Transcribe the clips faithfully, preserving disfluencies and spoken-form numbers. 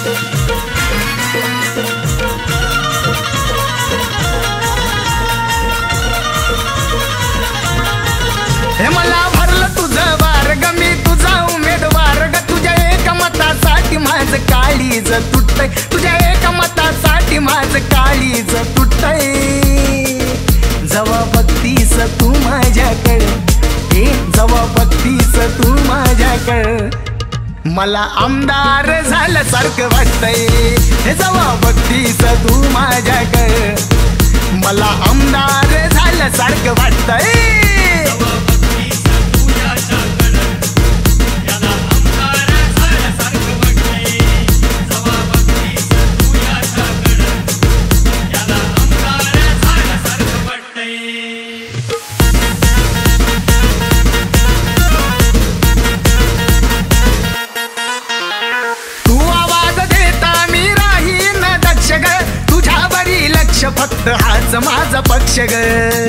हे मला भरलं तुझं वार ग, मी तुझा उमेदवार ग, तुझ्या एका मतासाठी माझं काळीज तुटतंय, तुझ्या एका मतासाठी माझं काळीज तुटतंय। जवा बघतीस तू माझ्याकडे, हे जवा बघतीस तू माझ्याकडे, मला आमदार झाल्यासारखं वाटतंय। हे जवा बघतीस तू माझ्याकडे, मला आमदार झाल्यासारखं वाटतंय। फक्त हाच माझा पक्ष ग,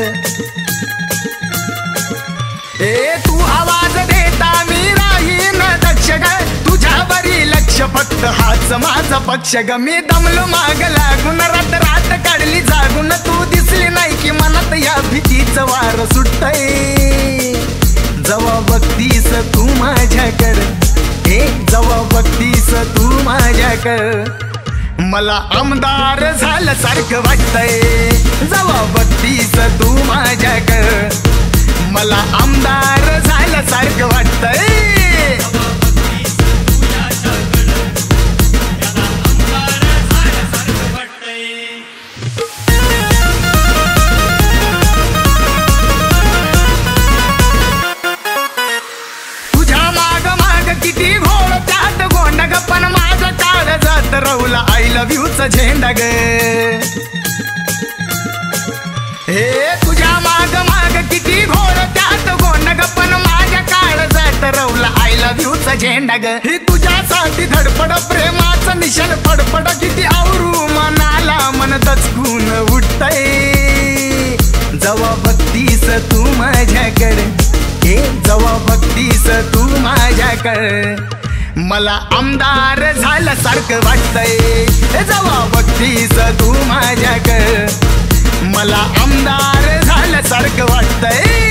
ए तू आवाज देता मी राहीन दक्ष ग, तुझ्यावरी लक्ष फक्त हाच माझा पक्ष ग। मी दमलो माग लागून, रात रात काढली जागून, तू दिसली नाही की मनात या भीतीचं वार सुटतंय। जवा बघतीस तू माझ्याकडे, हे जवा बघतीस तू माझ्याकडे, मला आमदार झाल्यासारखं वाटतंय। जवा बघतीस तू माझ्याकडे, मला आमदार झाल्यासारखं वाटतंय। तुझ्या माग माग किती घोळ त्यात गोंड ग, पण माझं काळ जात रवला आय लव्ह यूचा झेंडा ग। हे तुझ्या माग माग किती घोळ त्यात गोंड ग, पण माझ्या काळ जात रवला आय लव्ह यूचा झेंडा ग। ही तुझ्यासाठी धडपड प्रेमाचं निशाण फडफड, किती आवरू मनाला मन दचकून उठतंय। जवा बघतीस तू माझ्याकडे, हे जवा बघतीस तू माझ्याकडे, मला आमदार झाल्यासारखं वाटतंय। जवा बघतीस तू माझ्याकडे, मला आमदार झाल्यासारखं वाटतंय।